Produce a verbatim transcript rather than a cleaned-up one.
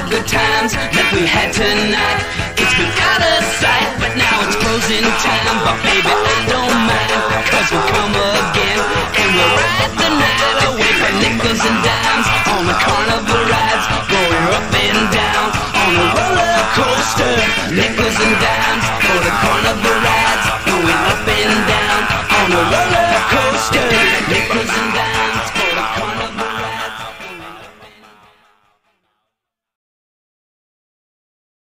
the good times that we had tonight. It's been out of sight, but now it's closing time. But baby, I don't mind, cause we'll come again, and we'll ride the night away for nickels and dimes on the carnival rides, going up and down on a roller coaster. Nickels and dimes for the carnival rides, going up and down on a roller coaster. Nickels and dimes for the carnival